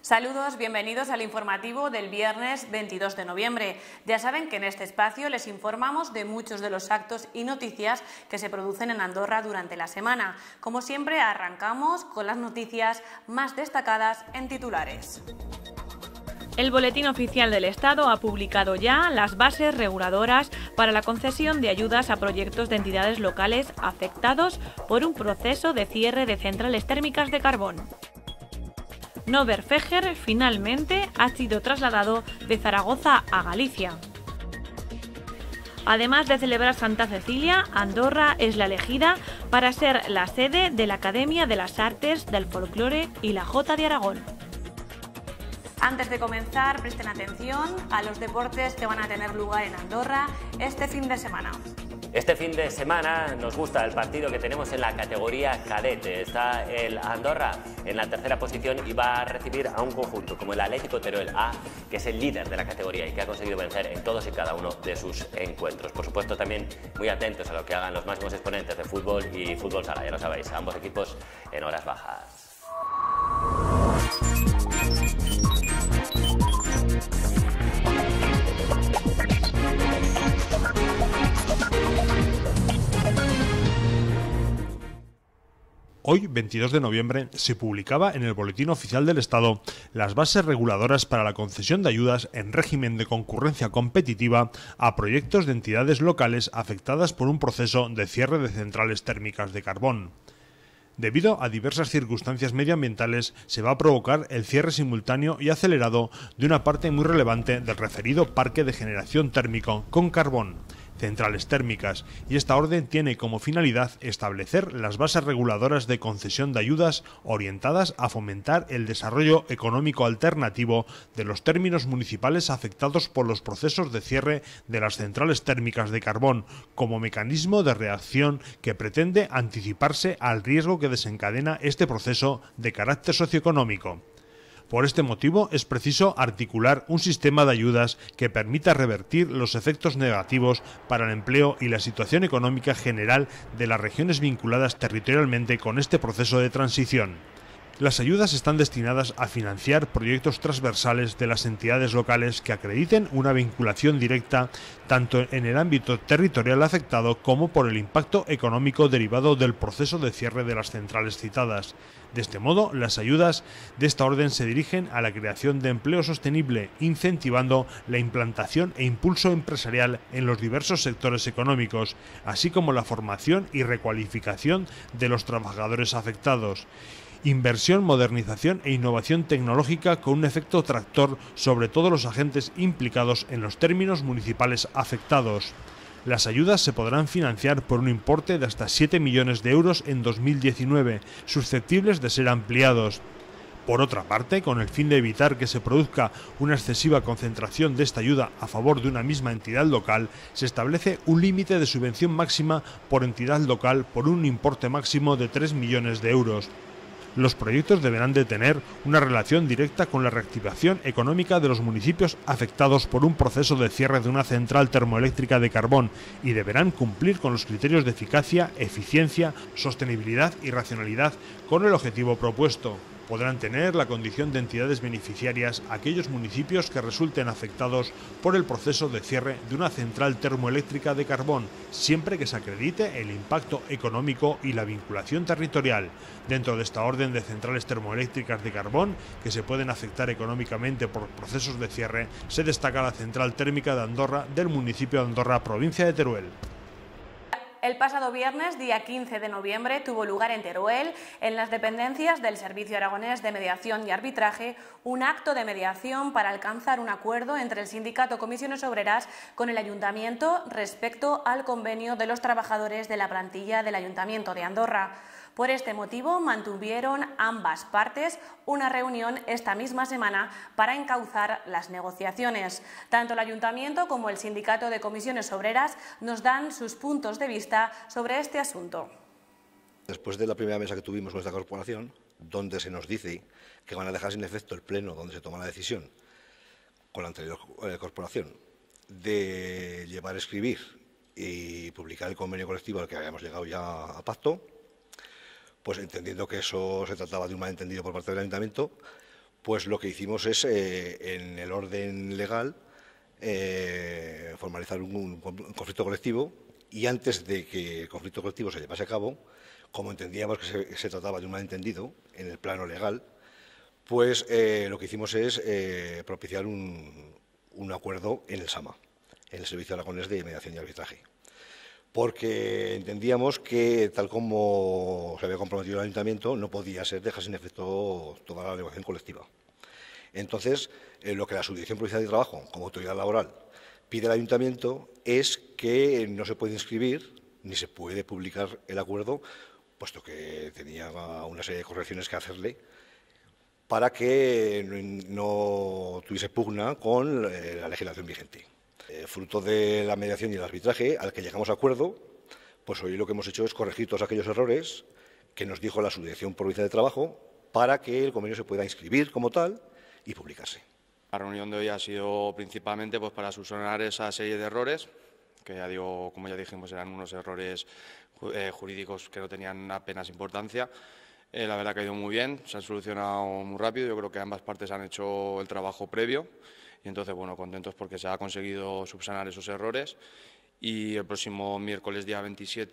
Saludos, bienvenidos al informativo del viernes 22 de noviembre. Ya saben que en este espacio les informamos de muchos de los actos y noticias que se producen en Andorra durante la semana. Como siempre, arrancamos con las noticias más destacadas en titulares. El Boletín Oficial del Estado ha publicado ya las bases reguladoras para la concesión de ayudas a proyectos de entidades locales afectados por un proceso de cierre de centrales térmicas de carbón. Nover Fejer finalmente ha sido trasladado de Zaragoza a Galicia. Además de celebrar Santa Cecilia, Andorra es la elegida para ser la sede de la Academia de las Artes, del Folclore y la Jota de Aragón. Antes de comenzar, presten atención a los deportes que van a tener lugar en Andorra este fin de semana. Este fin de semana nos gusta el partido que tenemos en la categoría cadete. Está el Andorra en la tercera posición y va a recibir a un conjunto como el Atlético Teruel A, que es el líder de la categoría y que ha conseguido vencer en todos y cada uno de sus encuentros. Por supuesto, también muy atentos a lo que hagan los máximos exponentes de fútbol y fútbol sala, ya lo sabéis, ambos equipos en horas bajas. Hoy, 22 de noviembre, se publicaba en el Boletín Oficial del Estado las bases reguladoras para la concesión de ayudas en régimen de concurrencia competitiva a proyectos de entidades locales afectadas por un proceso de cierre de centrales térmicas de carbón. Debido a diversas circunstancias medioambientales, se va a provocar el cierre simultáneo y acelerado de una parte muy relevante del referido parque de generación térmico con carbón, centrales térmicas, y esta orden tiene como finalidad establecer las bases reguladoras de concesión de ayudas orientadas a fomentar el desarrollo económico alternativo de los términos municipales afectados por los procesos de cierre de las centrales térmicas de carbón, como mecanismo de reacción que pretende anticiparse al riesgo que desencadena este proceso de carácter socioeconómico. Por este motivo es preciso articular un sistema de ayudas que permita revertir los efectos negativos para el empleo y la situación económica general de las regiones vinculadas territorialmente con este proceso de transición. Las ayudas están destinadas a financiar proyectos transversales de las entidades locales que acrediten una vinculación directa tanto en el ámbito territorial afectado como por el impacto económico derivado del proceso de cierre de las centrales citadas. De este modo, las ayudas de esta orden se dirigen a la creación de empleo sostenible, incentivando la implantación e impulso empresarial en los diversos sectores económicos, así como la formación y recualificación de los trabajadores afectados. Inversión, modernización e innovación tecnológica con un efecto tractor sobre todos los agentes implicados en los términos municipales afectados. Las ayudas se podrán financiar por un importe de hasta 7 millones de euros en 2019, susceptibles de ser ampliados. Por otra parte, con el fin de evitar que se produzca una excesiva concentración de esta ayuda a favor de una misma entidad local, se establece un límite de subvención máxima por entidad local por un importe máximo de 3 millones de euros. Los proyectos deberán de tener una relación directa con la reactivación económica de los municipios afectados por un proceso de cierre de una central termoeléctrica de carbón y deberán cumplir con los criterios de eficacia, eficiencia, sostenibilidad y racionalidad con el objetivo propuesto. Podrán tener la condición de entidades beneficiarias aquellos municipios que resulten afectados por el proceso de cierre de una central termoeléctrica de carbón, siempre que se acredite el impacto económico y la vinculación territorial. Dentro de esta orden de centrales termoeléctricas de carbón que se pueden afectar económicamente por procesos de cierre, se destaca la central térmica de Andorra del municipio de Andorra, provincia de Teruel. El pasado viernes, día 15 de noviembre, tuvo lugar en Teruel, en las dependencias del Servicio Aragonés de Mediación y Arbitraje, un acto de mediación para alcanzar un acuerdo entre el sindicato Comisiones Obreras con el Ayuntamiento respecto al convenio de los trabajadores de la plantilla del Ayuntamiento de Andorra. Por este motivo, mantuvieron ambas partes una reunión esta misma semana para encauzar las negociaciones. Tanto el Ayuntamiento como el Sindicato de Comisiones Obreras nos dan sus puntos de vista sobre este asunto. Después de la primera mesa que tuvimos con esta corporación, donde se nos dice que van a dejar sin efecto el pleno donde se toma la decisión con la anterior corporación de llevar a escribir y publicar el convenio colectivo al que habíamos llegado ya a pacto, pues entendiendo que eso se trataba de un malentendido por parte del Ayuntamiento, pues lo que hicimos es, en el orden legal, formalizar un conflicto colectivo, y antes de que el conflicto colectivo se llevase a cabo, como entendíamos que se trataba de un malentendido en el plano legal, pues lo que hicimos es propiciar un acuerdo en el SAMA, en el Servicio Aragonés de Mediación y Arbitraje, porque entendíamos que, tal como se había comprometido el Ayuntamiento, no podía ser dejar sin efecto toda la negociación colectiva. Entonces, lo que la Subdirección Provincial de Trabajo, como autoridad laboral, pide al Ayuntamiento es que no se puede inscribir ni se puede publicar el acuerdo, puesto que tenía una serie de correcciones que hacerle para que no tuviese pugna con la legislación vigente. Fruto de la mediación y el arbitraje al que llegamos a acuerdo, pues hoy lo que hemos hecho es corregir todos aquellos errores que nos dijo la Subdirección Provincial de Trabajo para que el convenio se pueda inscribir como tal y publicarse. La reunión de hoy ha sido principalmente pues, para subsanar esa serie de errores, que ya digo, como ya dijimos, eran unos errores jurídicos que no tenían apenas importancia. La verdad que ha ido muy bien, se han solucionado muy rápido, yo creo que ambas partes han hecho el trabajo previo y entonces, bueno, contentos porque se ha conseguido subsanar esos errores y el próximo miércoles día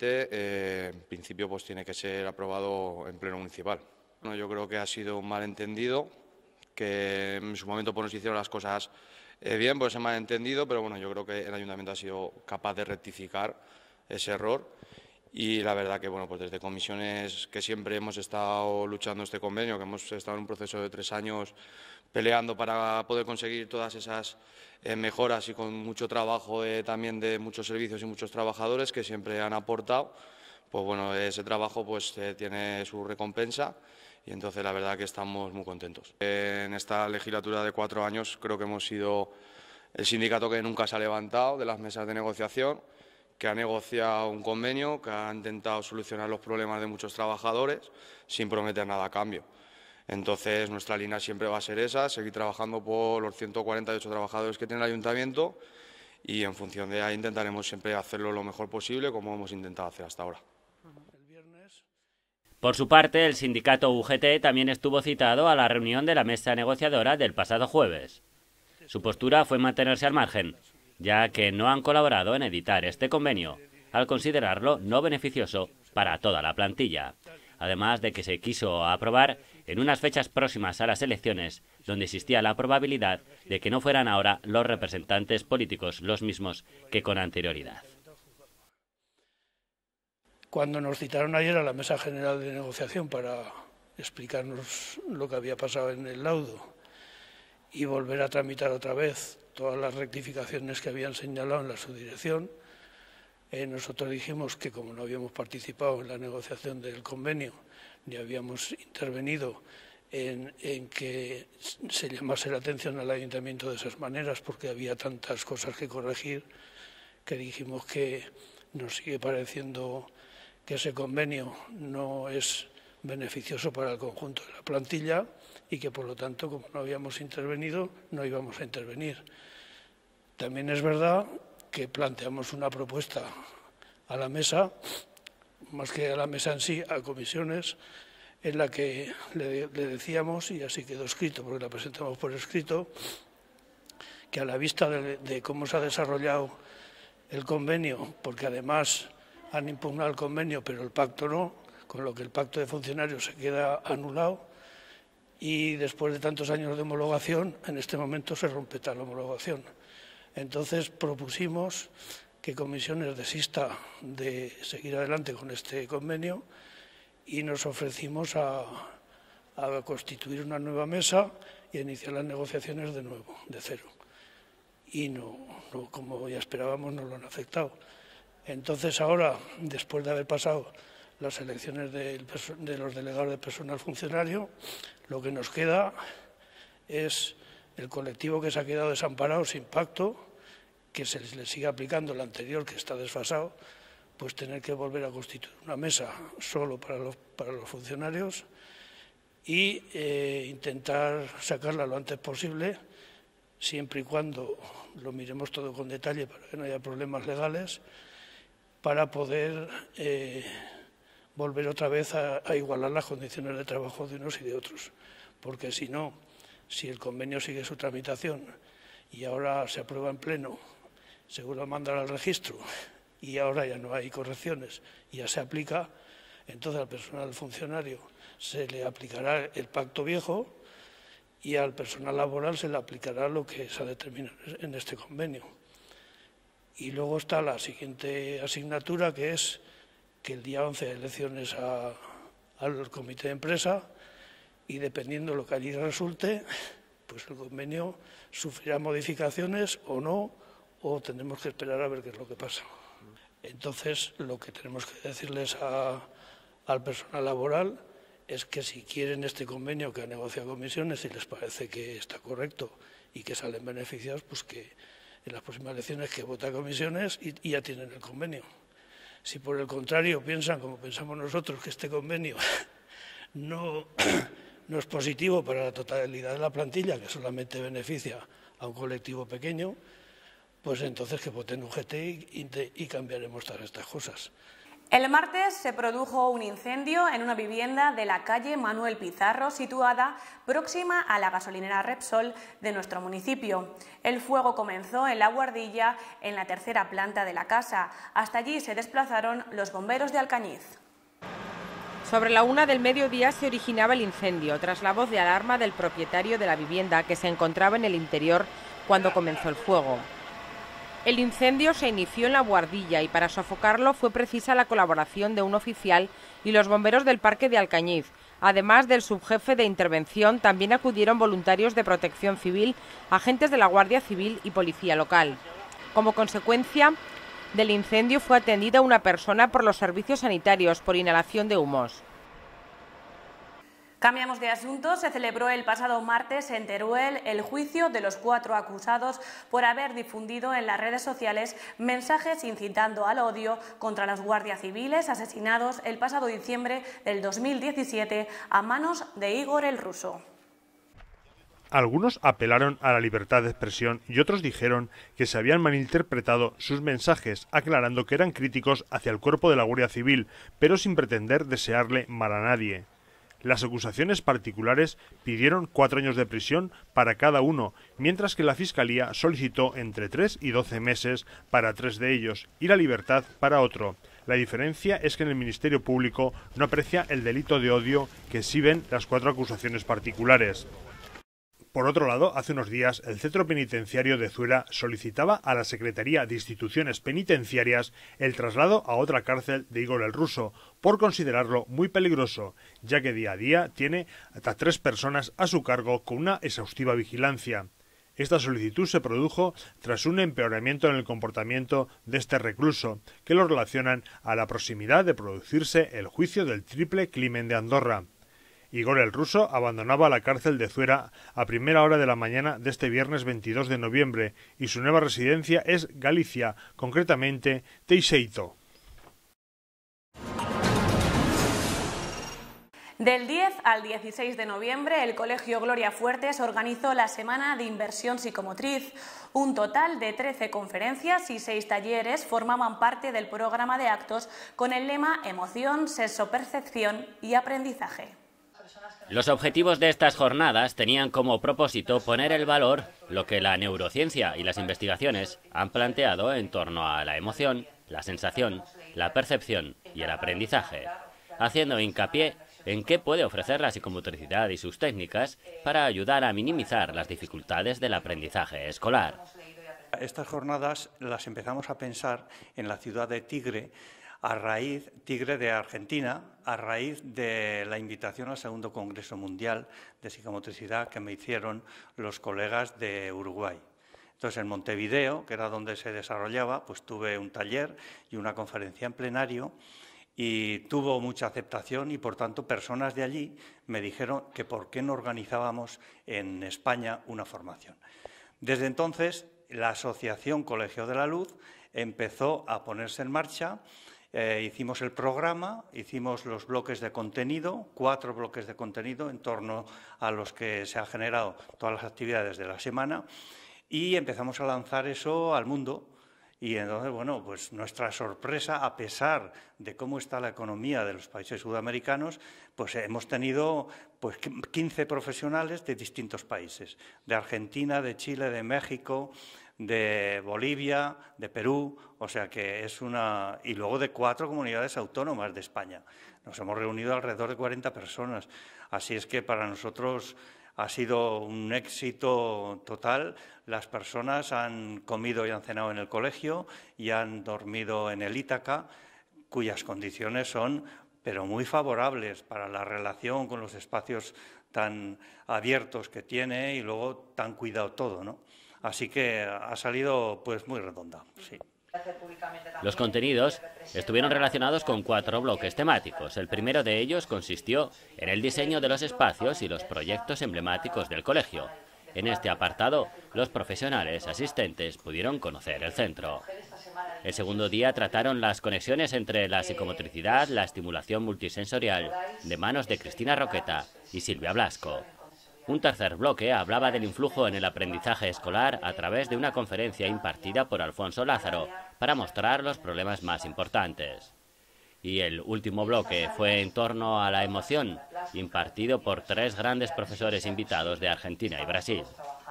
27, en principio, pues tiene que ser aprobado en pleno municipal. Bueno, yo creo que ha sido un malentendido, que en su momento pues, nos hicieron las cosas bien por ese malentendido, pero bueno, yo creo que el Ayuntamiento ha sido capaz de rectificar ese error. Y la verdad que, bueno, pues desde comisiones que siempre hemos estado luchando este convenio, que hemos estado en un proceso de 3 años peleando para poder conseguir todas esas mejoras y con mucho trabajo también de muchos servicios y muchos trabajadores que siempre han aportado, pues bueno, ese trabajo pues tiene su recompensa y entonces la verdad que estamos muy contentos. En esta legislatura de 4 años creo que hemos sido el sindicato que nunca se ha levantado de las mesas de negociación, que ha negociado un convenio, que ha intentado solucionar los problemas de muchos trabajadores sin prometer nada a cambio. Entonces, nuestra línea siempre va a ser esa, seguir trabajando por los 148 trabajadores que tiene el Ayuntamiento y en función de ahí intentaremos siempre hacerlo lo mejor posible, como hemos intentado hacer hasta ahora. Por su parte, el sindicato UGT también estuvo citado a la reunión de la mesa negociadora del pasado jueves. Su postura fue mantenerse al margen, ya que no han colaborado en editar este convenio, al considerarlo no beneficioso para toda la plantilla, además de que se quiso aprobar en unas fechas próximas a las elecciones, donde existía la probabilidad de que no fueran ahora los representantes políticos los mismos que con anterioridad. Cuando nos citaron ayer a la Mesa General de Negociación para explicarnos lo que había pasado en el laudo y volver a tramitar otra vez todas las rectificaciones que habían señalado en la subdirección, nosotros dijimos que como no habíamos participado en la negociación del convenio ni habíamos intervenido en que se llamase la atención al Ayuntamiento de esas maneras porque había tantas cosas que corregir, que dijimos que nos sigue pareciendo que ese convenio no es beneficioso para el conjunto de la plantilla y que, por lo tanto, como no habíamos intervenido, no íbamos a intervenir. También es verdad que planteamos una propuesta a la mesa, más que a la mesa en sí, a comisiones, en la que le decíamos, y así quedó escrito, porque la presentamos por escrito, que a la vista de cómo se ha desarrollado el convenio, porque además han impugnado el convenio, pero el pacto no, con lo que el pacto de funcionarios se queda anulado, y después de tantos años de homologación, en este momento se rompe tal homologación. Entonces propusimos que comisiones desista de seguir adelante con este convenio y nos ofrecimos a constituir una nueva mesa y a iniciar las negociaciones de nuevo, de cero. Y no, como ya esperábamos, no lo han aceptado. Entonces ahora, después de haber pasado las elecciones de los delegados de personal funcionario, lo que nos queda es el colectivo que se ha quedado desamparado sin pacto, que se le sigue aplicando el anterior, que está desfasado, pues tener que volver a constituir una mesa solo para los funcionarios y intentar sacarla lo antes posible, siempre y cuando lo miremos todo con detalle para que no haya problemas legales, para poder volver otra vez a igualar las condiciones de trabajo de unos y de otros. Porque si no, Si el convenio sigue su tramitación y ahora se aprueba en pleno, seguro mandará al registro y ahora ya no hay correcciones y ya se aplica, entonces al personal funcionario se le aplicará el pacto viejo y al personal laboral se le aplicará lo que se ha determinado en este convenio. Y luego está la siguiente asignatura, que es que el día 11 hay elecciones al comité de empresa y dependiendo de lo que allí resulte, pues el convenio sufrirá modificaciones o no, o tendremos que esperar a ver qué es lo que pasa. Entonces, lo que tenemos que decirles al personal laboral es que si quieren este convenio que ha negociado comisiones y les parece que está correcto y que salen beneficiados, pues que en las próximas elecciones que vota comisiones y ya tienen el convenio. Si por el contrario piensan, como pensamos nosotros, que este convenio no es positivo para la totalidad de la plantilla, que solamente beneficia a un colectivo pequeño, pues entonces que voten UGT y cambiaremos todas estas cosas. El martes se produjo un incendio en una vivienda de la calle Manuel Pizarro, situada próxima a la gasolinera Repsol de nuestro municipio. El fuego comenzó en la buhardilla, en la tercera planta de la casa. Hasta allí se desplazaron los bomberos de Alcañiz. Sobre la 1 del mediodía se originaba el incendio, tras la voz de alarma del propietario de la vivienda, que se encontraba en el interior cuando comenzó el fuego. El incendio se inició en la buhardilla y para sofocarlo fue precisa la colaboración de un oficial y los bomberos del parque de Alcañiz. Además del subjefe de intervención, también acudieron voluntarios de Protección Civil, agentes de la Guardia Civil y Policía Local. Como consecuencia del incendio fue atendida una persona por los servicios sanitarios por inhalación de humos. Cambiamos de asunto. Se celebró el pasado martes en Teruel el juicio de los 4 acusados por haber difundido en las redes sociales mensajes incitando al odio contra los guardias civiles asesinados el pasado diciembre del 2017 a manos de Igor el Ruso. Algunos apelaron a la libertad de expresión y otros dijeron que se habían malinterpretado sus mensajes, aclarando que eran críticos hacia el cuerpo de la Guardia Civil, pero sin pretender desearle mal a nadie. Las acusaciones particulares pidieron 4 años de prisión para cada uno, mientras que la Fiscalía solicitó entre 3 y 12 meses para 3 de ellos y la libertad para otro. La diferencia es que en el Ministerio Público no aprecia el delito de odio que exhiben las 4 acusaciones particulares. Por otro lado, hace unos días, el Centro Penitenciario de Zuera solicitaba a la Secretaría de Instituciones Penitenciarias el traslado a otra cárcel de Igor el Ruso, por considerarlo muy peligroso, ya que día a día tiene hasta 3 personas a su cargo con una exhaustiva vigilancia. Esta solicitud se produjo tras un empeoramiento en el comportamiento de este recluso, que lo relacionan a la proximidad de producirse el juicio del triple crimen de Andorra. Igor el Ruso abandonaba la cárcel de Zuera a primera hora de la mañana de este viernes 22 de noviembre y su nueva residencia es Galicia, concretamente Teixeito. Del 10 al 16 de noviembre, el Colegio Gloria Fuertes organizó la Semana de Inversión Psicomotriz. Un total de 13 conferencias y 6 talleres formaban parte del programa de actos con el lema Emoción, Sexo, Percepción y Aprendizaje. Los objetivos de estas jornadas tenían como propósito poner en valor lo que la neurociencia y las investigaciones han planteado en torno a la emoción, la sensación, la percepción y el aprendizaje, haciendo hincapié en qué puede ofrecer la psicomotricidad y sus técnicas para ayudar a minimizar las dificultades del aprendizaje escolar. Estas jornadas las empezamos a pensar en la ciudad de Tigre, Tigre de Argentina, a raíz de la invitación al segundo Congreso Mundial de Psicomotricidad que me hicieron los colegas de Uruguay. Entonces, en Montevideo, que era donde se desarrollaba, pues tuve un taller y una conferencia en plenario y tuvo mucha aceptación y, por tanto, personas de allí me dijeron que por qué no organizábamos en España una formación. Desde entonces, la Asociación Colegio de la Luz empezó a ponerse en marcha. Hicimos el programa, hicimos los bloques de contenido, 4 bloques de contenido en torno a los que se han generado todas las actividades de la semana y empezamos a lanzar eso al mundo Y entonces, bueno, pues nuestra sorpresa, a pesar de cómo está la economía de los países sudamericanos, pues hemos tenido pues 15 profesionales de distintos países, de Argentina, de Chile, de México, de Bolivia, de Perú, o sea que es una... y luego de 4 comunidades autónomas de España. Nos hemos reunido alrededor de 40 personas, así es que para nosotros ha sido un éxito total. Las personas han comido y han cenado en el colegio y han dormido en el Ítaca, cuyas condiciones son pero muy favorables para la relación con los espacios tan abiertos que tiene y luego tan cuidado todo, ¿no? Así que ha salido pues muy redonda, sí. Los contenidos estuvieron relacionados con 4 bloques temáticos. El primero de ellos consistió en el diseño de los espacios y los proyectos emblemáticos del colegio. En este apartado, los profesionales asistentes pudieron conocer el centro. El segundo día trataron las conexiones entre la psicomotricidad, la estimulación multisensorial, de manos de Cristina Roqueta y Silvia Blasco. Un tercer bloque hablaba del influjo en el aprendizaje escolar a través de una conferencia impartida por Alfonso Lázaro para mostrar los problemas más importantes. Y el último bloque fue en torno a la emoción, impartido por 3 grandes profesores invitados de Argentina y Brasil.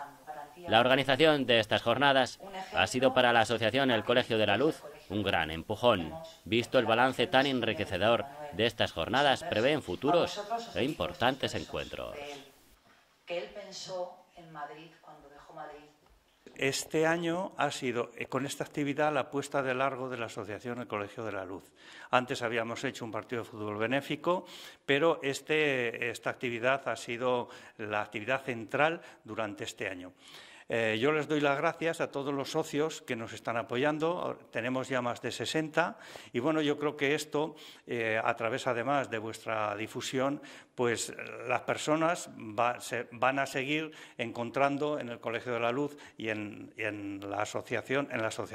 La organización de estas jornadas ha sido para la asociación El Colegio de la Luz un gran empujón. Visto el balance tan enriquecedor de estas jornadas, prevén futuros e importantes encuentros. Que él pensó en Madrid cuando dejó Madrid. Este año ha sido, con esta actividad, la puesta de largo de la Asociación El Colegio de la Luz. Antes habíamos hecho un partido de fútbol benéfico, pero esta actividad ha sido la actividad central durante este año. Yo les doy las gracias a todos los socios que nos están apoyando. Tenemos ya más de 60 y bueno, yo creo que esto, a través además de vuestra difusión, pues las personas van a seguir encontrando en el Colegio de la Luz y en la asociación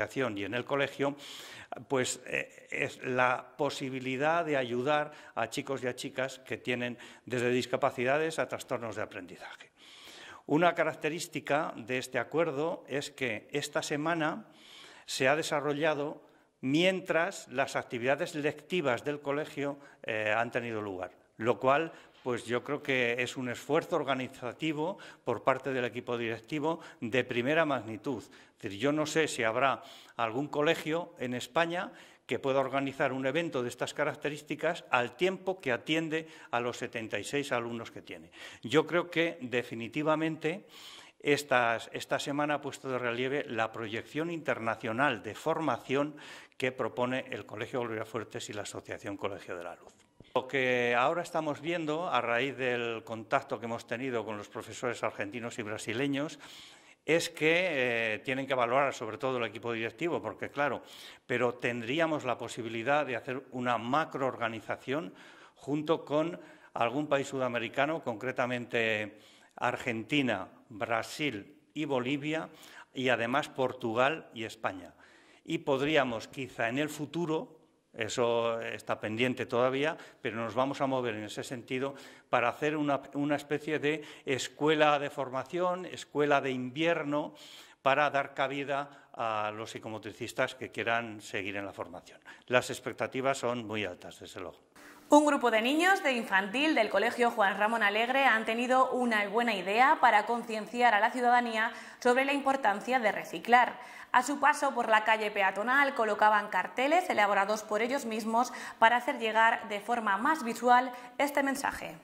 y en el colegio, pues es la posibilidad de ayudar a chicos y a chicas que tienen desde discapacidades a trastornos de aprendizaje. Una característica de este acuerdo es que esta semana se ha desarrollado mientras las actividades lectivas del colegio han tenido lugar, lo cual pues yo creo que es un esfuerzo organizativo por parte del equipo directivo de primera magnitud. Es decir, yo no sé si habrá algún colegio en España que pueda organizar un evento de estas características al tiempo que atiende a los 76 alumnos que tiene. Yo creo que definitivamente esta semana ha puesto de relieve la proyección internacional de formación que propone el Colegio Gloria Fuertes y la Asociación Colegio de la Luz. Lo que ahora estamos viendo, a raíz del contacto que hemos tenido con los profesores argentinos y brasileños, es que tienen que valorar sobre todo el equipo directivo, porque claro, pero tendríamos la posibilidad de hacer una macroorganización junto con algún país sudamericano, concretamente Argentina, Brasil y Bolivia, y además Portugal y España. Y podríamos quizá en el futuro, eso está pendiente todavía, pero nos vamos a mover en ese sentido para hacer una especie de escuela de formación, escuela de invierno, para dar cabida a los psicomotricistas que quieran seguir en la formación. Las expectativas son muy altas, desde luego. Un grupo de niños de infantil del Colegio Juan Ramón Alegre han tenido una buena idea para concienciar a la ciudadanía sobre la importancia de reciclar. A su paso por la calle peatonal colocaban carteles elaborados por ellos mismos para hacer llegar de forma más visual este mensaje.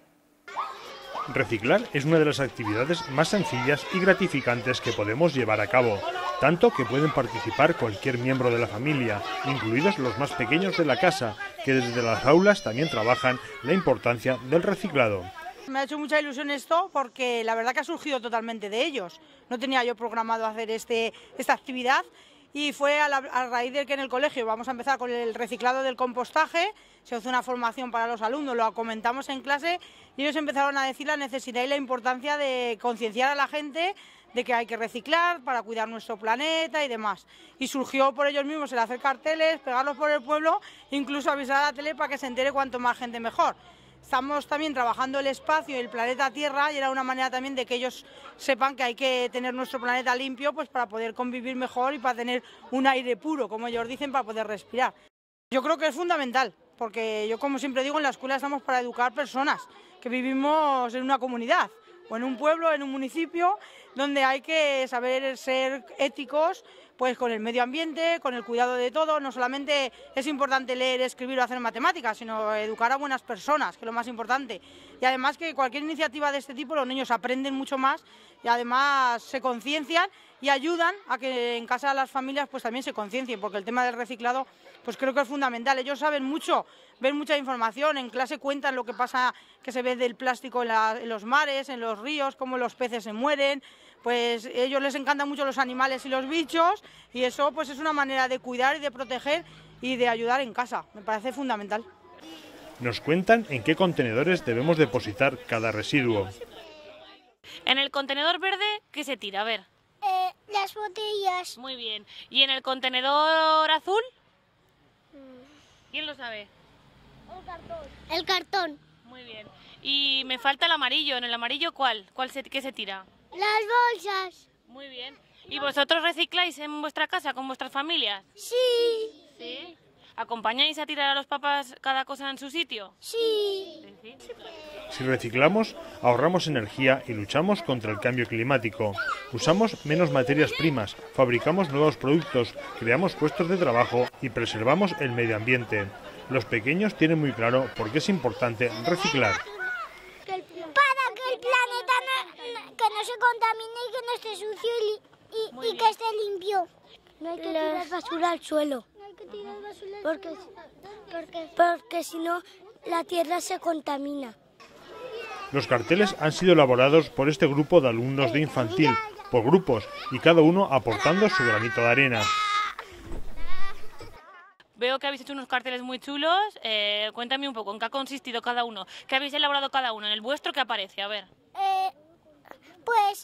Reciclar es una de las actividades más sencillas y gratificantes que podemos llevar a cabo, tanto que pueden participar cualquier miembro de la familia, incluidos los más pequeños de la casa, que desde las aulas también trabajan la importancia del reciclado. Me ha hecho mucha ilusión esto porque la verdad que ha surgido totalmente de ellos. No tenía yo programado hacer esta actividad y fue a raíz de que en el colegio vamos a empezar con el reciclado del compostaje, se hizo una formación para los alumnos, lo comentamos en clase y ellos empezaron a decir la necesidad y la importancia de concienciar a la gente de que hay que reciclar para cuidar nuestro planeta y demás. Y surgió por ellos mismos el hacer carteles, pegarlos por el pueblo, incluso avisar a la tele para que se entere cuanto más gente mejor. estamos también trabajando el espacio y el planeta Tierra, y era una manera también de que ellos sepan que hay que tener nuestro planeta limpio, pues para poder convivir mejor y para tener un aire puro, como ellos dicen, para poder respirar. Yo creo que es fundamental, porque yo, como siempre digo, en la escuela estamos para educar personas que vivimos en una comunidad o en un pueblo, en un municipio, donde hay que saber ser éticos, pues con el medio ambiente, con el cuidado de todo. No solamente es importante leer, escribir o hacer matemáticas, sino educar a buenas personas, que es lo más importante. Y además que cualquier iniciativa de este tipo los niños aprenden mucho más y además se conciencian y ayudan a que en casa las familias pues también se conciencien, porque el tema del reciclado pues creo que es fundamental. Ellos saben mucho, ven mucha información, en clase cuentan lo que pasa, que se ve del plástico en los mares, en los ríos, cómo los peces se mueren. Pues a ellos les encantan mucho los animales y los bichos, y eso pues es una manera de cuidar y de proteger y de ayudar en casa. Me parece fundamental. Nos cuentan en qué contenedores debemos depositar cada residuo. En el contenedor verde, ¿qué se tira? A ver. Las botellas. Muy bien. ¿Y en el contenedor azul? ¿Quién lo sabe? El cartón. El cartón. Muy bien. Y me falta el amarillo. ¿En el amarillo cuál? ¿Qué se tira? Las bolsas. Muy bien. ¿Y vosotros recicláis en vuestra casa con vuestras familias? Sí. ¿Sí? ¿Acompañáis a tirar a los papás cada cosa en su sitio? Sí. Si reciclamos, ahorramos energía y luchamos contra el cambio climático. Usamos menos materias primas, fabricamos nuevos productos, creamos puestos de trabajo y preservamos el medio ambiente. Los pequeños tienen muy claro por qué es importante reciclar. Para que el planeta que no se contamine y que no esté sucio y que esté limpio. No hay que tirar basura al suelo. No hay que tirar basura al suelo. Porque si no, la tierra se contamina. Los carteles han sido elaborados por este grupo de alumnos de infantil, por grupos, y cada uno aportando su granito de arena. Veo que habéis hecho unos carteles muy chulos. Cuéntame un poco, ¿en qué ha consistido cada uno? ¿Qué habéis elaborado cada uno? En el vuestro, ¿qué aparece? A ver. Pues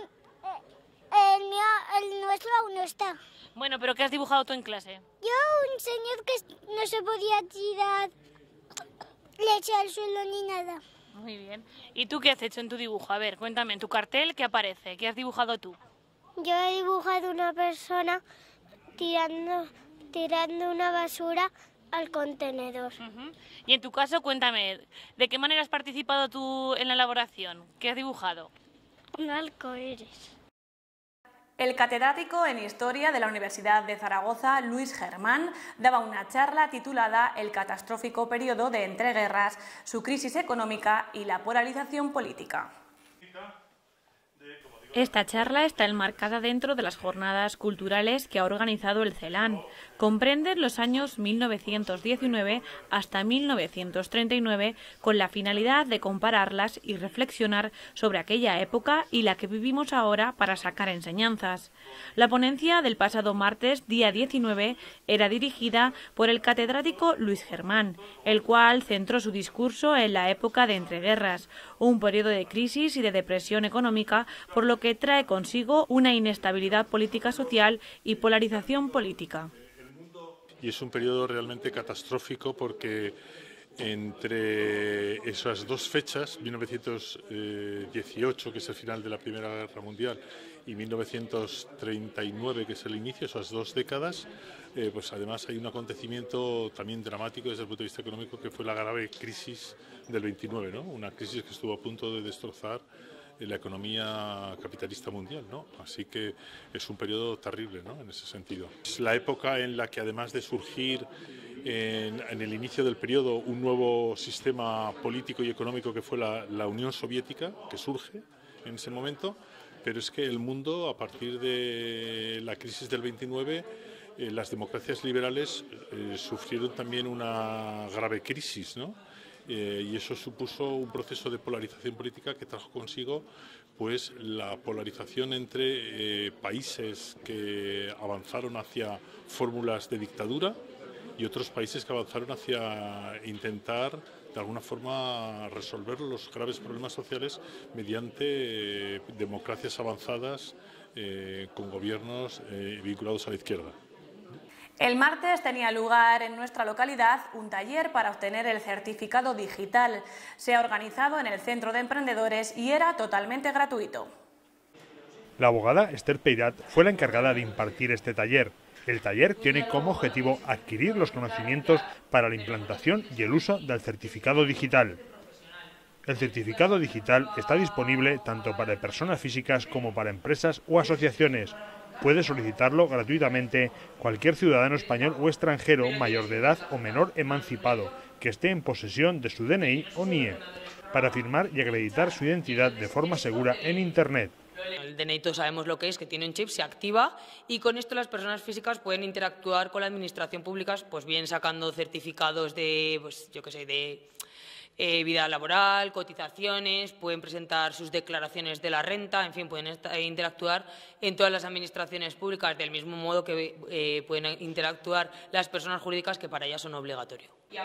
el nuestro aún no está. Bueno, pero ¿qué has dibujado tú en clase? Yo un señor que no se podía tirar leche al suelo ni nada. Muy bien. ¿Y tú qué has hecho en tu dibujo? A ver, cuéntame, en tu cartel, ¿qué aparece? ¿Qué has dibujado tú? Yo he dibujado una persona tirando una basura al contenedor. Y en tu caso, cuéntame, ¿de qué manera has participado tú en la elaboración? ¿Qué has dibujado? Un arcoíris. El catedrático en Historia de la Universidad de Zaragoza, Luis Germán, daba una charla titulada El catastrófico periodo de entreguerras, su crisis económica y la polarización política. Esta charla está enmarcada dentro de las jornadas culturales que ha organizado el CELAN. Comprende los años 1919 hasta 1939 con la finalidad de compararlas y reflexionar sobre aquella época y la que vivimos ahora para sacar enseñanzas. La ponencia del pasado martes, día 19, era dirigida por el catedrático Luis Germán, el cual centró su discurso en la época de entreguerras, un periodo de crisis y de depresión económica, por lo que trae consigo una inestabilidad política social y polarización política. Y es un periodo realmente catastrófico porque entre esas dos fechas, 1918, que es el final de la Primera Guerra Mundial, y 1939, que es el inicio, esas dos décadas, pues además hay un acontecimiento también dramático desde el punto de vista económico, que fue la grave crisis del 29, ¿no? Una crisis que estuvo a punto de destrozar la economía capitalista mundial, ¿no? Así que es un periodo terrible, ¿no? En ese sentido. Es la época en la que, además de surgir en el inicio del periodo un nuevo sistema político y económico que fue la Unión Soviética, que surge en ese momento, pero es que el mundo, a partir de la crisis del 29, las democracias liberales sufrieron también una grave crisis, ¿no? Y eso supuso un proceso de polarización política que trajo consigo pues la polarización entre países que avanzaron hacia fórmulas de dictadura y otros países que avanzaron hacia intentar de alguna forma resolver los graves problemas sociales mediante democracias avanzadas con gobiernos vinculados a la izquierda. El martes tenía lugar en nuestra localidad un taller para obtener el certificado digital. Se ha organizado en el Centro de Emprendedores y era totalmente gratuito. La abogada Esther Peirat fue la encargada de impartir este taller. El taller tiene como objetivo adquirir los conocimientos para la implantación y el uso del certificado digital. El certificado digital está disponible tanto para personas físicas como para empresas o asociaciones. Puede solicitarlo gratuitamente cualquier ciudadano español o extranjero mayor de edad o menor emancipado que esté en posesión de su DNI o NIE para firmar y acreditar su identidad de forma segura en Internet. El DNI todos sabemos lo que es, que tiene un chip, se activa y con esto las personas físicas pueden interactuar con la administración pública, pues bien sacando certificados de, pues yo qué sé, de vida laboral, cotizaciones, pueden presentar sus declaraciones de la renta, en fin, pueden interactuar en todas las administraciones públicas del mismo modo que pueden interactuar las personas jurídicas, que para ellas son obligatorios.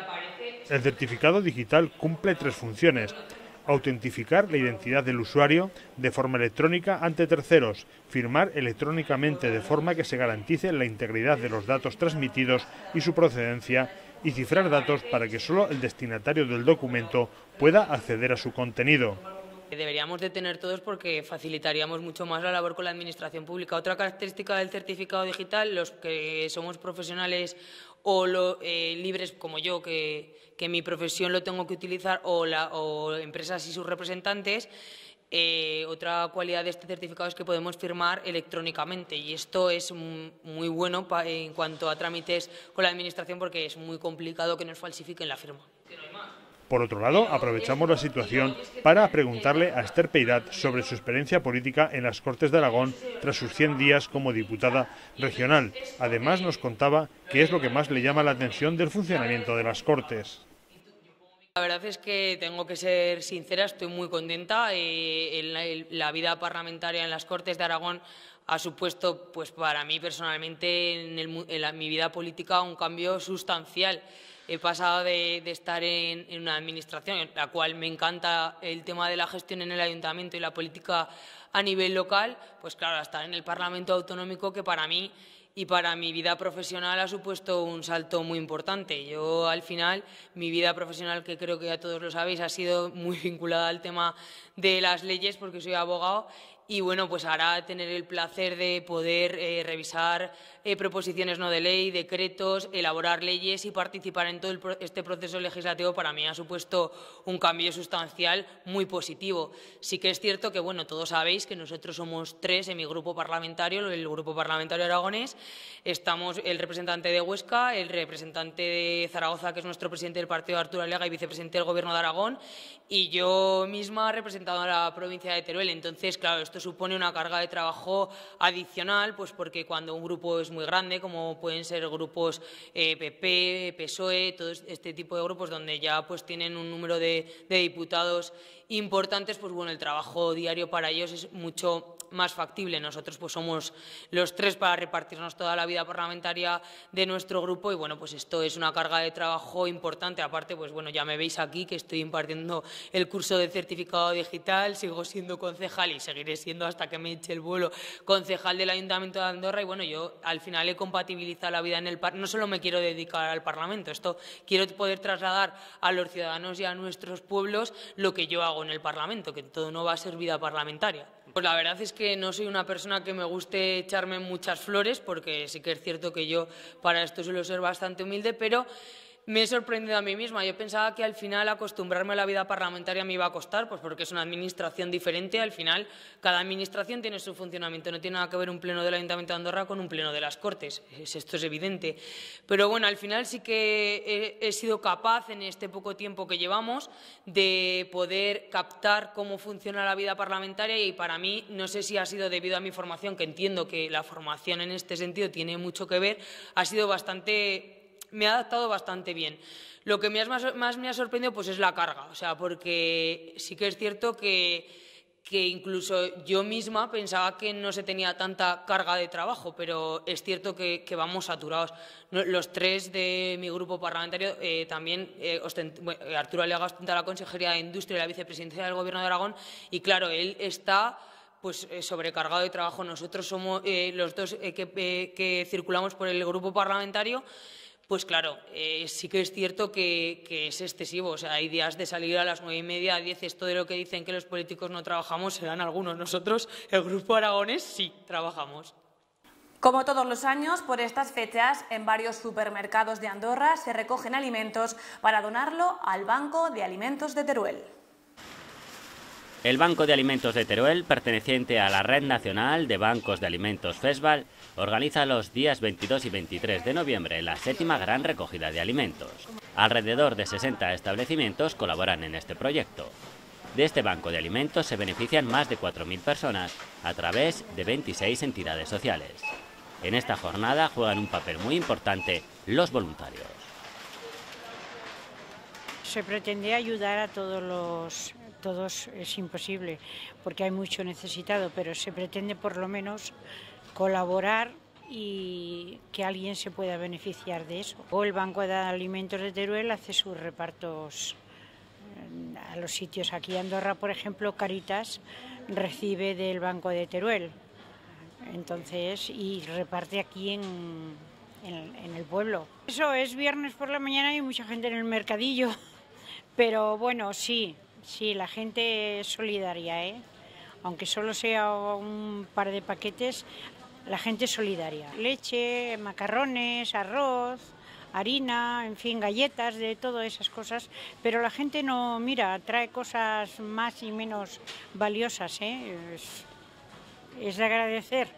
El certificado digital cumple 3 funciones. Autentificar la identidad del usuario de forma electrónica ante terceros, firmar electrónicamente de forma que se garantice la integridad de los datos transmitidos y su procedencia, y cifrar datos para que solo el destinatario del documento pueda acceder a su contenido. Deberíamos de tener todos porque facilitaríamos mucho más la labor con la administración pública. Otra característica del certificado digital, los que somos profesionales o libres como yo, que mi profesión lo tengo que utilizar, o empresas y sus representantes, otra cualidad de este certificado es que podemos firmar electrónicamente, y esto es muy bueno en cuanto a trámites con la administración, porque es muy complicado que nos falsifiquen la firma. Por otro lado, aprovechamos la situación para preguntarle a Esther Peirat sobre su experiencia política en las Cortes de Aragón tras sus 100 días como diputada regional. Además, nos contaba qué es lo que más le llama la atención del funcionamiento de las Cortes. La verdad es que tengo que ser sincera, estoy muy contenta. La vida parlamentaria en las Cortes de Aragón ha supuesto, pues para mí personalmente, en mi vida política, un cambio sustancial. He pasado de estar en una administración en la cual me encanta el tema de la gestión en el ayuntamiento y la política a nivel local, pues claro, a estar en el Parlamento Autonómico, que para mí y para mi vida profesional ha supuesto un salto muy importante. Yo, al final, mi vida profesional, que creo que ya todos lo sabéis, ha sido muy vinculada al tema de las leyes, porque soy abogado. Y bueno, pues ahora tener el placer de poder revisar proposiciones no de ley, decretos, elaborar leyes y participar en todo este proceso legislativo, para mí ha supuesto un cambio sustancial muy positivo. Sí que es cierto que, bueno, todos sabéis que nosotros somos 3 en mi grupo parlamentario, el grupo parlamentario aragonés. Estamos el representante de Huesca, el representante de Zaragoza, que es nuestro presidente del partido, Arturo Alega, y vicepresidente del Gobierno de Aragón, y yo misma representando a la provincia de Teruel. Entonces, claro, esto supone una carga de trabajo adicional, pues porque cuando un grupo es muy grande, como pueden ser grupos PP, PSOE, todo este tipo de grupos donde ya pues tienen un número de diputados importantes, pues bueno, el trabajo diario para ellos es mucho más factible. Nosotros pues somos los 3 para repartirnos toda la vida parlamentaria de nuestro grupo, y bueno, pues esto es una carga de trabajo importante. Aparte, pues bueno, ya me veis aquí que estoy impartiendo el curso de certificado digital, sigo siendo concejal y seguiré siendo hasta que me eche el vuelo concejal del Ayuntamiento de Andorra. Y bueno, yo al final he compatibilizado la vida en el no solo me quiero dedicar al Parlamento, esto quiero poder trasladar a los ciudadanos y a nuestros pueblos lo que yo hago en el Parlamento, que todo no va a ser vida parlamentaria. Pues la verdad es que no soy una persona que me guste echarme muchas flores, porque sí que es cierto que yo para esto suelo ser bastante humilde, pero me he sorprendido a mí misma. Yo pensaba que al final acostumbrarme a la vida parlamentaria me iba a costar, pues porque es una administración diferente. Al final, cada administración tiene su funcionamiento. No tiene nada que ver un pleno del Ayuntamiento de Andorra con un pleno de las Cortes. Esto es evidente. Pero bueno, al final sí que he sido capaz, en este poco tiempo que llevamos, de poder captar cómo funciona la vida parlamentaria, y para mí, no sé si ha sido debido a mi formación, que entiendo que la formación en este sentido tiene mucho que ver, me ha adaptado bastante bien. Lo que más me ha sorprendido pues es la carga, o sea, porque sí que es cierto que incluso yo misma pensaba que no se tenía tanta carga de trabajo, pero es cierto que vamos saturados. Los 3 de mi grupo parlamentario también, Arturo Alega ostenta la Consejería de Industria y la Vicepresidencia del Gobierno de Aragón, y claro, él está pues sobrecargado de trabajo. Nosotros somos los dos que circulamos por el grupo parlamentario. Pues claro, sí que es cierto que es excesivo. O sea, hay días de salir a las 9:30, 10. Esto de lo que dicen que los políticos no trabajamos serán algunos. Nosotros, el Grupo Aragonés, sí trabajamos. Como todos los años, por estas fechas, en varios supermercados de Andorra se recogen alimentos para donarlo al Banco de Alimentos de Teruel. El Banco de Alimentos de Teruel, perteneciente a la Red Nacional de Bancos de Alimentos FESVAL, organiza los días 22 y 23 de noviembre la 7ª gran recogida de alimentos. Alrededor de 60 establecimientos colaboran en este proyecto. De este banco de alimentos se benefician más de 4.000 personas a través de 26 entidades sociales. En esta jornada juegan un papel muy importante los voluntarios. Se pretende ayudar a todos es imposible porque hay mucho necesitado, pero se pretende por lo menos colaborar y que alguien se pueda beneficiar de eso. O el Banco de Alimentos de Teruel hace sus repartos a los sitios. Aquí en Andorra, por ejemplo, Caritas recibe del Banco de Teruel, entonces, y reparte aquí en el pueblo. Eso es viernes por la mañana y mucha gente en el mercadillo, pero bueno, sí, la gente es solidaria, aunque solo sea un par de paquetes, la gente es solidaria. Leche, macarrones, arroz, harina, en fin, galletas, de todas esas cosas, pero la gente no, mira, trae cosas más y menos valiosas, es de agradecer.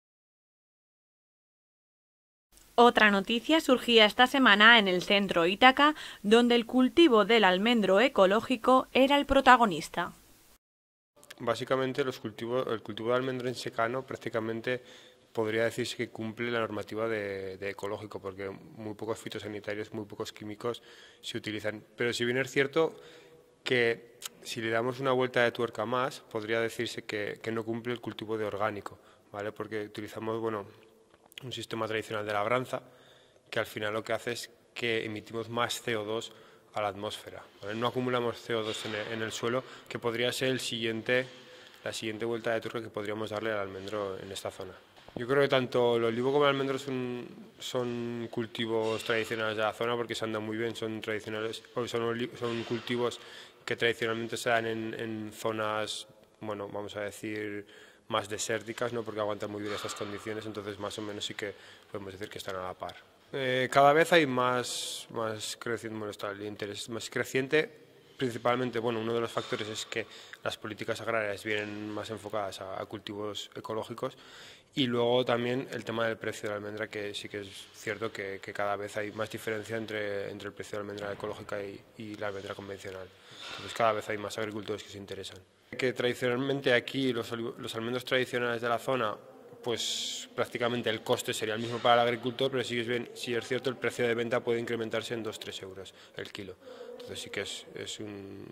Otra noticia surgía esta semana en el centro Ítaca, donde el cultivo del almendro ecológico era el protagonista. Básicamente el cultivo de almendro en secano prácticamente podría decirse que cumple la normativa de ecológico, porque muy pocos fitosanitarios, muy pocos químicos se utilizan. Pero si bien es cierto que si le damos una vuelta de tuerca más, podría decirse que no cumple el cultivo de orgánico, ¿vale? Porque utilizamos, un sistema tradicional de labranza que al final lo que hace es que emitimos más CO2 a la atmósfera, ¿vale? No acumulamos CO2 en el suelo, que podría ser la siguiente vuelta de tuerca que podríamos darle al almendro en esta zona. Yo creo que tanto el olivo como el almendro son cultivos tradicionales de la zona porque se andan muy bien, son cultivos que tradicionalmente se dan en zonas, vamos a decir, más desérticas, ¿no? Porque aguantan muy bien estas condiciones, entonces más o menos sí que podemos decir que están a la par. Cada vez hay más interés más creciente, principalmente, uno de los factores es que las políticas agrarias vienen más enfocadas a cultivos ecológicos, y luego también el tema del precio de la almendra, que sí que es cierto que cada vez hay más diferencia entre el precio de la almendra ecológica y la almendra convencional. Entonces cada vez hay más agricultores que se interesan. Que tradicionalmente aquí los almendros tradicionales de la zona, pues prácticamente el coste sería el mismo para el agricultor, pero sí es cierto el precio de venta puede incrementarse en 2-3 euros el kilo. Entonces sí que es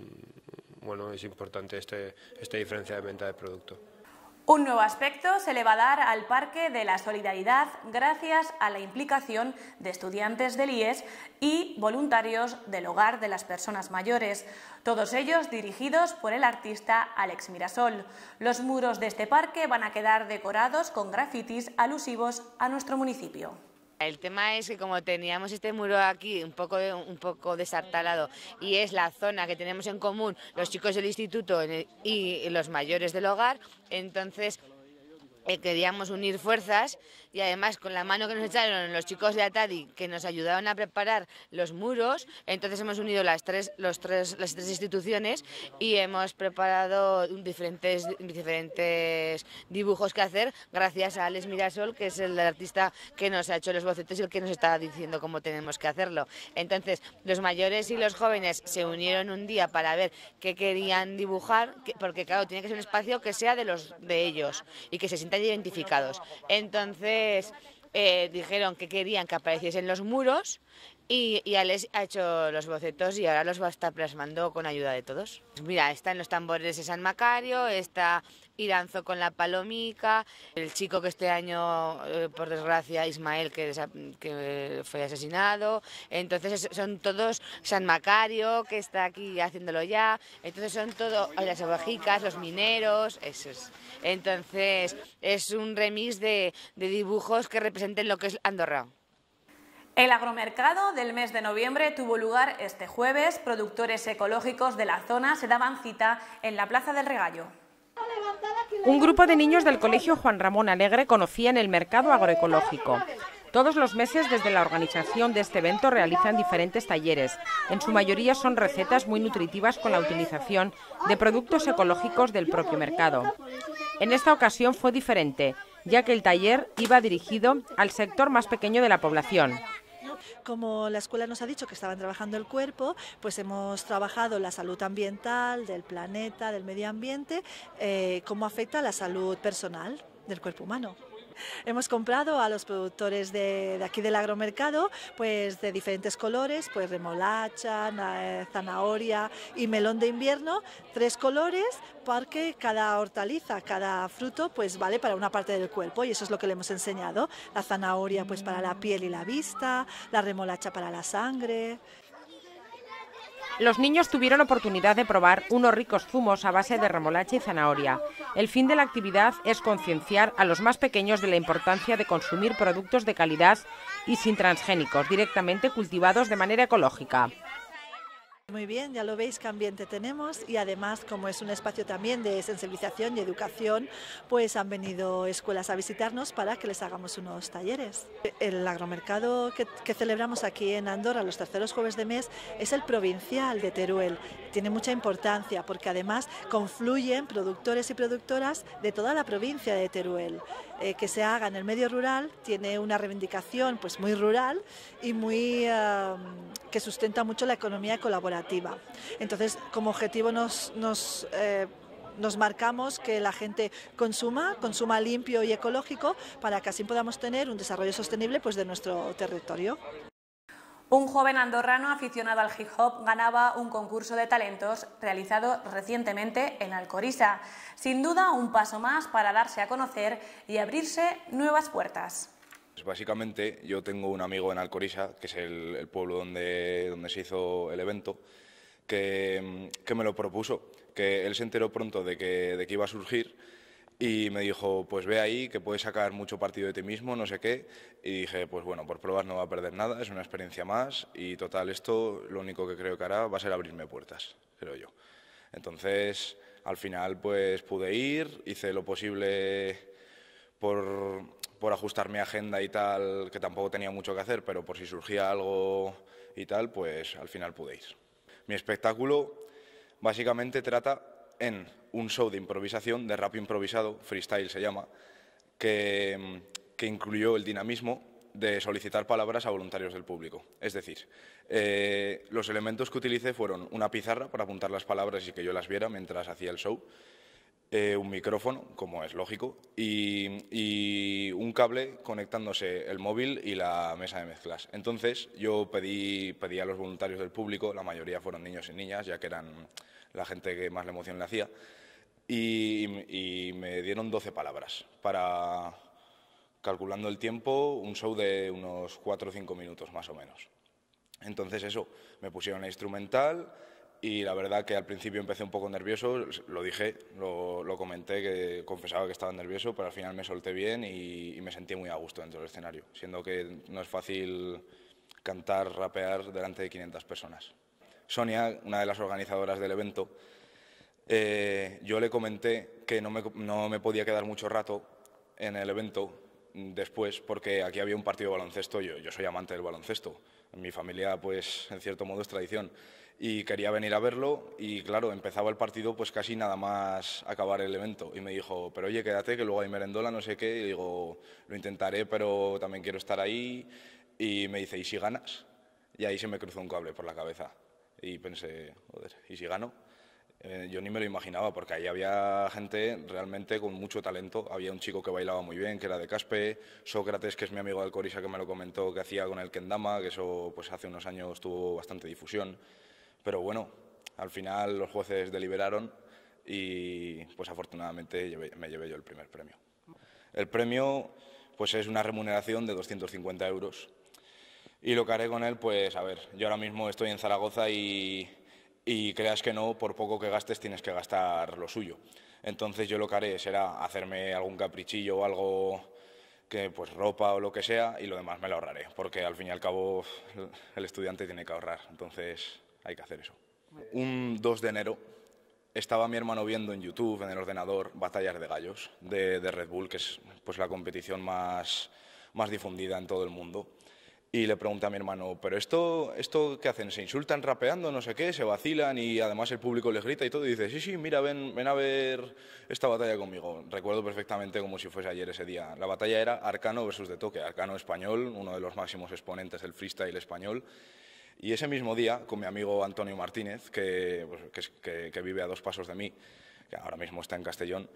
importante esta diferencia de venta de producto. Un nuevo aspecto se le va a dar al Parque de la Solidaridad gracias a la implicación de estudiantes del IES y voluntarios del Hogar de las Personas Mayores, todos ellos dirigidos por el artista Alex Mirasol. Los muros de este parque van a quedar decorados con grafitis alusivos a nuestro municipio. El tema es que como teníamos este muro aquí un poco destartalado y es la zona que tenemos en común los chicos del instituto y los mayores del hogar, entonces queríamos unir fuerzas y además con la mano que nos echaron los chicos de Atadi que nos ayudaron a preparar los muros, entonces hemos unido las tres instituciones y hemos preparado diferentes dibujos que hacer gracias a Alex Mirasol, que es el artista que nos ha hecho los bocetos y el que nos está diciendo cómo tenemos que hacerlo. Entonces los mayores y los jóvenes se unieron un día para ver qué querían dibujar, porque claro, tiene que ser un espacio que sea de ellos y que se sientan identificados. Entonces dijeron que querían que apareciesen los muros Y Alex ha hecho los bocetos y ahora los va a estar plasmando con ayuda de todos. Mira, están los tambores de San Macario, está Iranzo con la palomica, el chico que este año, por desgracia, Ismael, que fue asesinado. Entonces son todos San Macario, que está aquí haciéndolo ya. Entonces son todos las ovejicas, los mineros, eso es. Entonces es un remix de dibujos que representen lo que es Andorra. El agromercado del mes de noviembre tuvo lugar este jueves. Productores ecológicos de la zona se daban cita en la Plaza del Regallo. Un grupo de niños del Colegio Juan Ramón Alegre conocían el mercado agroecológico. Todos los meses, desde la organización de este evento, realizan diferentes talleres. En su mayoría son recetas muy nutritivas con la utilización de productos ecológicos del propio mercado. En esta ocasión fue diferente, ya que el taller iba dirigido al sector más pequeño de la población. Como la escuela nos ha dicho que estaban trabajando el cuerpo, pues hemos trabajado la salud ambiental, del planeta, del medio ambiente, cómo afecta a la salud personal del cuerpo humano. Hemos comprado a los productores de aquí del agromercado, pues de diferentes colores, pues remolacha, zanahoria y melón de invierno, 3 colores, porque cada hortaliza, cada fruto, pues vale para una parte del cuerpo y eso es lo que le hemos enseñado. La zanahoria pues para la piel y la vista, la remolacha para la sangre. Los niños tuvieron oportunidad de probar unos ricos zumos a base de remolacha y zanahoria. El fin de la actividad es concienciar a los más pequeños de la importancia de consumir productos de calidad y sin transgénicos, directamente cultivados de manera ecológica. Muy bien, ya lo veis qué ambiente tenemos y además como es un espacio también de sensibilización y educación, pues han venido escuelas a visitarnos para que les hagamos unos talleres. El agromercado que celebramos aquí en Andorra los terceros jueves de mes es el provincial de Teruel. Tiene mucha importancia porque además confluyen productores y productoras de toda la provincia de Teruel. Que se haga en el medio rural tiene una reivindicación pues muy rural y muy que sustenta mucho la economía colaborativa. Entonces, como objetivo nos marcamos que la gente consuma limpio y ecológico para que así podamos tener un desarrollo sostenible pues de nuestro territorio. Un joven andorrano aficionado al hip hop ganaba un concurso de talentos realizado recientemente en Alcoriza. Sin duda, un paso más para darse a conocer y abrirse nuevas puertas. Básicamente, yo tengo un amigo en Alcoriza, que es el pueblo donde se hizo el evento, que me lo propuso, que él se enteró pronto de que iba a surgir y me dijo, pues ve ahí, que puedes sacar mucho partido de ti mismo, no sé qué. Y dije, pues bueno, por probar no va a perder nada, es una experiencia más y total, esto lo único que creo que hará va a ser abrirme puertas, creo yo. Entonces, al final, pues pude ir, hice lo posible por ajustar mi agenda y tal, que tampoco tenía mucho que hacer, pero por si surgía algo y tal, pues al final pude ir. Mi espectáculo básicamente trata en un show de improvisación, de rap improvisado, freestyle se llama, que incluyó el dinamismo de solicitar palabras a voluntarios del público. Es decir, los elementos que utilicé fueron una pizarra para apuntar las palabras y que yo las viera mientras hacía el show, un micrófono, como es lógico, y un cable conectándose el móvil y la mesa de mezclas. Entonces yo pedí a los voluntarios del público, la mayoría fueron niños y niñas, ya que eran la gente que más la emoción le hacía, y me dieron 12 palabras para, calculando el tiempo, un show de unos 4 o 5 minutos más o menos. Entonces eso, me pusieron la instrumental y la verdad que al principio empecé un poco nervioso, lo dije, lo comenté, que confesaba que estaba nervioso, pero al final me solté bien y me sentí muy a gusto dentro del escenario, siendo que no es fácil cantar, rapear delante de 500 personas. Sonia, una de las organizadoras del evento, yo le comenté que no me podía quedar mucho rato en el evento después, porque aquí había un partido de baloncesto, yo soy amante del baloncesto, en mi familia pues en cierto modo es tradición, y quería venir a verlo y claro, empezaba el partido pues casi nada más acabar el evento y me dijo, pero oye, quédate que luego hay merendola, no sé qué, y digo, lo intentaré pero también quiero estar ahí, y me dice, ¿y si ganas? Y ahí se me cruzó un cable por la cabeza y pensé, joder, ¿y si gano? Yo ni me lo imaginaba, porque ahí había gente realmente con mucho talento. Había un chico que bailaba muy bien, que era de Caspe, Sócrates, que es mi amigo de Alcoriza, que me lo comentó, que hacía con el kendama, que eso pues hace unos años tuvo bastante difusión. Pero bueno, al final los jueces deliberaron y pues afortunadamente me llevé yo el primer premio. El premio pues es una remuneración de 250 euros. Y lo que haré con él, pues a ver, yo ahora mismo estoy en Zaragoza y creas que no, por poco que gastes tienes que gastar lo suyo. Entonces yo lo que haré será hacerme algún caprichillo o algo, que pues ropa o lo que sea, y lo demás me lo ahorraré, porque al fin y al cabo el estudiante tiene que ahorrar, entonces hay que hacer eso. Un 2 de enero estaba mi hermano viendo en YouTube, en el ordenador, Batallas de Gallos de Red Bull, que es pues la competición más difundida en todo el mundo. Y le pregunté a mi hermano, ¿pero esto qué hacen? ¿Se insultan rapeando, no sé qué, se vacilan y además el público les grita y todo? Y dice, sí, mira, ven a ver esta batalla conmigo. Recuerdo perfectamente como si fuese ayer ese día. La batalla era Arcano versus De Toque, Arcano español, uno de los máximos exponentes del freestyle español. Y ese mismo día, con mi amigo Antonio Martínez, que vive a 2 pasos de mí, que ahora mismo está en Castellón,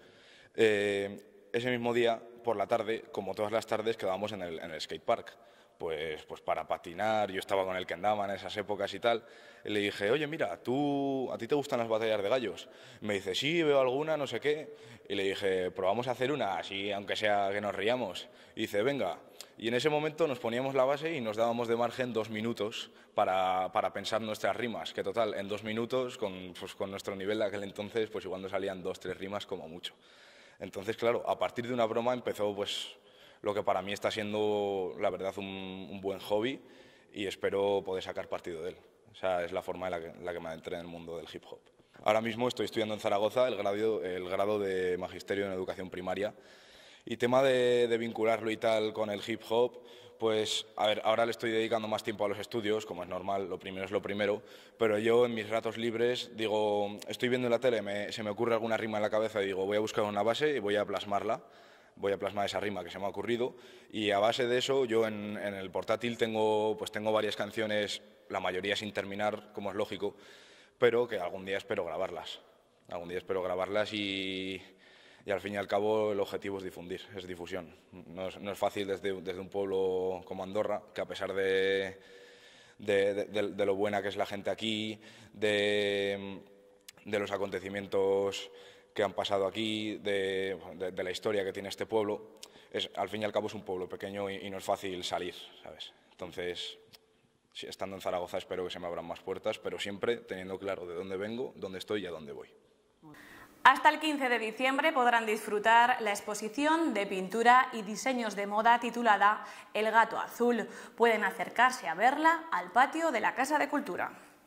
ese mismo día, por la tarde, como todas las tardes, quedábamos en el skatepark. Pues para patinar, yo estaba con el kendama en esas épocas y tal, y le dije, oye, mira, ¿a ti te gustan las batallas de gallos? Me dice, sí, veo alguna, no sé qué, y le dije, probamos a hacer una, así, aunque sea que nos riamos, y dice, venga, y en ese momento nos poníamos la base y nos dábamos de margen 2 minutos para pensar nuestras rimas, que total, en 2 minutos, con nuestro nivel de aquel entonces, pues igual nos salían 2 o 3 rimas como mucho. Entonces, claro, a partir de una broma empezó, pues, lo que para mí está siendo, la verdad, un buen hobby y espero poder sacar partido de él. O sea, es la forma en la que me adentré en el mundo del hip hop. Ahora mismo estoy estudiando en Zaragoza el grado de Magisterio en Educación Primaria y tema de vincularlo y tal con el hip hop, pues, a ver, ahora le estoy dedicando más tiempo a los estudios, como es normal, lo primero es lo primero, pero yo en mis ratos libres digo, estoy viendo en la tele, se me ocurre alguna rima en la cabeza y digo, voy a buscar una base y voy a plasmarla. Voy a plasmar esa rima que se me ha ocurrido y a base de eso yo en el portátil tengo varias canciones, la mayoría sin terminar, como es lógico, pero que algún día espero grabarlas. Algún día espero grabarlas y al fin y al cabo el objetivo es difundir, es difusión. No es fácil desde un pueblo como Andorra, que a pesar de lo buena que es la gente aquí, de los acontecimientos que han pasado aquí, de la historia que tiene este pueblo, al fin y al cabo es un pueblo pequeño y no es fácil salir, ¿sabes? Entonces, estando en Zaragoza espero que se me abran más puertas, pero siempre teniendo claro de dónde vengo, dónde estoy y a dónde voy. Hasta el 15 de diciembre podrán disfrutar la exposición de pintura y diseños de moda titulada El Gato Azul. Pueden acercarse a verla al patio de la Casa de Cultura.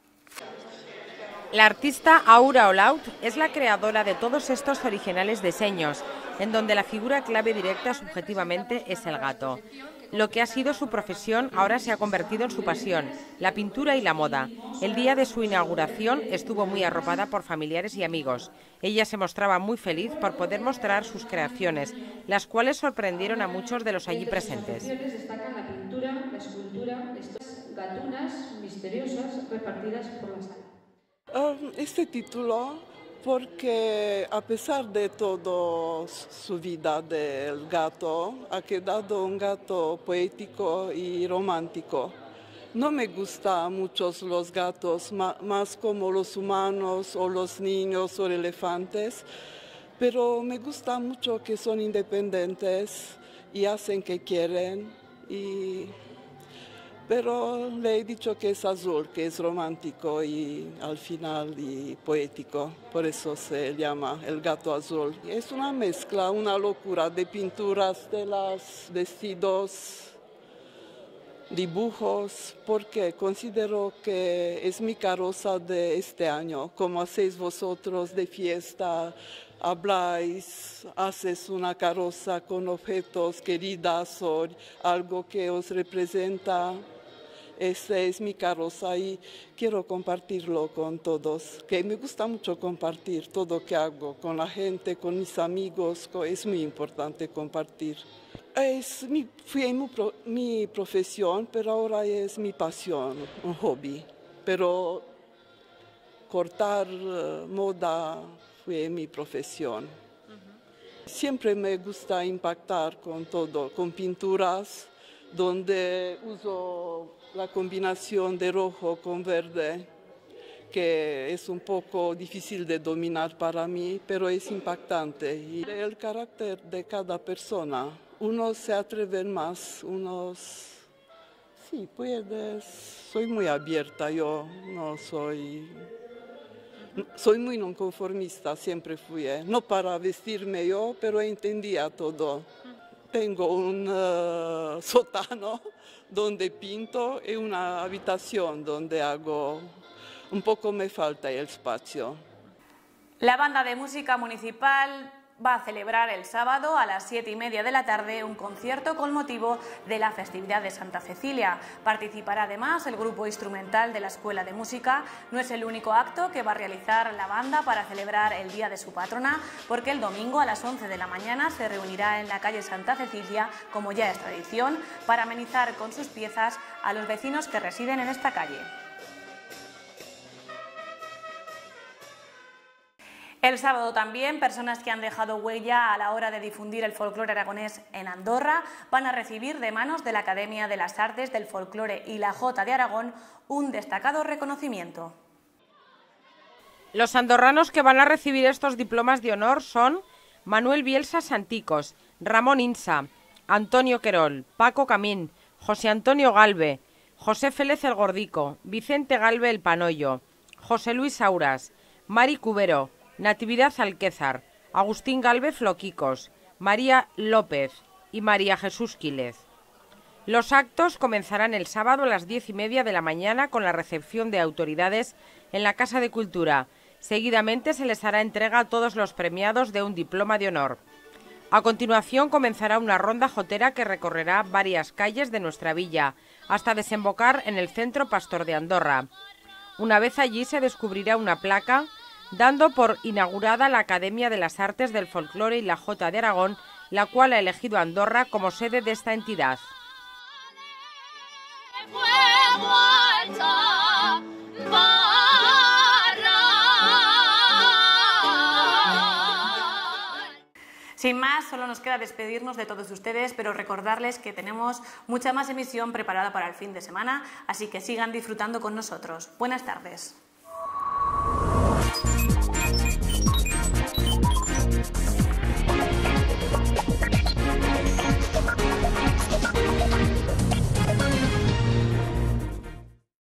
La artista Aura Olaut es la creadora de todos estos originales diseños, en donde la figura clave directa subjetivamente es el gato. Lo que ha sido su profesión ahora se ha convertido en su pasión, la pintura y la moda. El día de su inauguración estuvo muy arropada por familiares y amigos. Ella se mostraba muy feliz por poder mostrar sus creaciones, las cuales sorprendieron a muchos de los allí presentes. Destacan la pintura, la escultura, estas gatunas misteriosas repartidas por la sala. Este título porque a pesar de toda su vida del gato, ha quedado un gato poético y romántico. No me gustan mucho los gatos, más como los humanos o los niños o elefantes, pero me gusta mucho que son independientes y hacen que quieren. Pero le he dicho que es azul, que es romántico y al final y poético, por eso se llama el gato azul. Es una mezcla, una locura de pinturas, telas, vestidos, dibujos, porque considero que es mi carroza de este año, como hacéis vosotros de fiesta. Habláis, haces una carroza con objetos queridas o algo que os representa. Esta es mi carroza y quiero compartirlo con todos, que me gusta mucho compartir todo lo que hago con la gente, con mis amigos, es muy importante compartir. Fue mi profesión, pero ahora es mi pasión, un hobby, pero cortar moda fue mi profesión. Siempre me gusta impactar con todo, con pinturas, donde uso la combinación de rojo con verde, que es un poco difícil de dominar para mí, pero es impactante. Y el carácter de cada persona, unos se atreven más, unos sí puedes. Soy muy abierta, yo no soy muy nonconformista, siempre fui, no para vestirme yo, pero entendía todo. Tengo un sótano donde pinto y una habitación donde hago, un poco me falta el espacio. La banda de música municipal va a celebrar el sábado a las 7:30 de la tarde un concierto con motivo de la festividad de Santa Cecilia. Participará además el grupo instrumental de la Escuela de Música. No es el único acto que va a realizar la banda para celebrar el día de su patrona, porque el domingo a las 11 de la mañana se reunirá en la calle Santa Cecilia, como ya es tradición, para amenizar con sus piezas a los vecinos que residen en esta calle. El sábado también, personas que han dejado huella a la hora de difundir el folclore aragonés en Andorra van a recibir de manos de la Academia de las Artes del Folclore y la Jota de Aragón un destacado reconocimiento. Los andorranos que van a recibir estos diplomas de honor son Manuel Bielsa Santicos, Ramón Insa, Antonio Querol, Paco Camín, José Antonio Galve, José Félez el Gordico, Vicente Galve el Panoyo, José Luis Auras, Mari Cubero, Natividad Alquézar, Agustín Galve Floquicos, María López y María Jesús Quílez. Los actos comenzarán el sábado a las 10:30 de la mañana con la recepción de autoridades en la Casa de Cultura. Seguidamente se les hará entrega a todos los premiados de un diploma de honor. A continuación comenzará una ronda jotera que recorrerá varias calles de nuestra villa, hasta desembocar en el Centro Pastor de Andorra. Una vez allí se descubrirá una placa dando por inaugurada la Academia de las Artes del Folclore y la Jota de Aragón, la cual ha elegido Andorra como sede de esta entidad. Sin más, solo nos queda despedirnos de todos ustedes, pero recordarles que tenemos mucha más emisión preparada para el fin de semana, así que sigan disfrutando con nosotros. Buenas tardes.